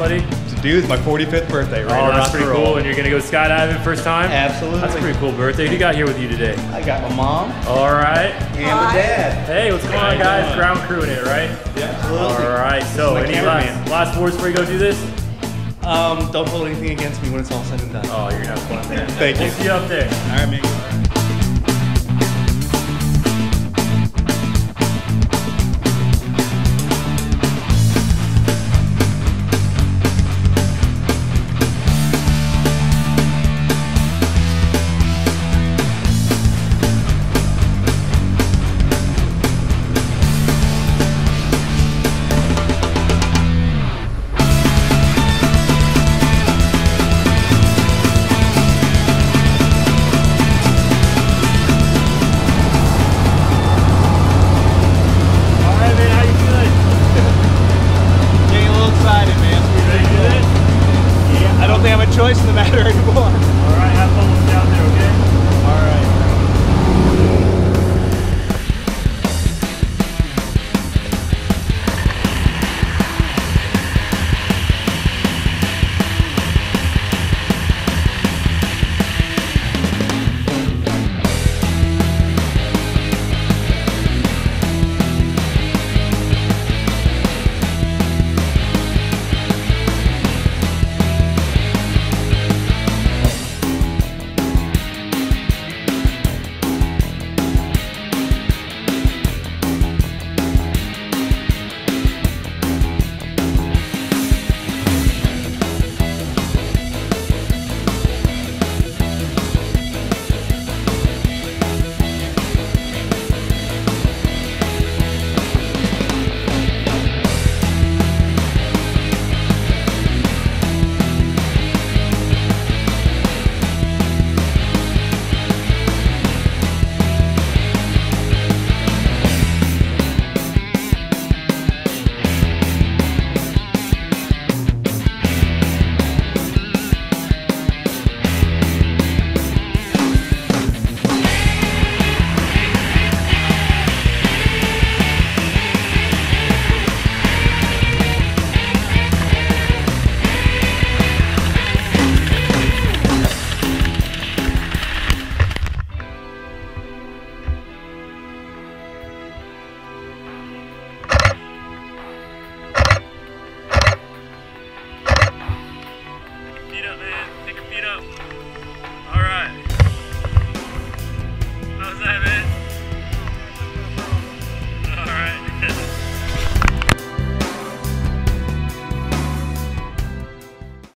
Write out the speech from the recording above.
buddy? Dude, it's my 45th birthday, right? Oh, that's pretty cool. And you're gonna go skydiving first time? Absolutely. That's a pretty cool birthday. Who you got here with you today? I got my mom All right. and my dad. Hey, what's going on, guys? Ground crewing it, right? Yeah, absolutely. All right. So, any last words before you go do this? Don't hold anything against me when it's all said and done. Oh, you're gonna have fun there. Thank you. We'll see you up there. All right, man. Choice in the matter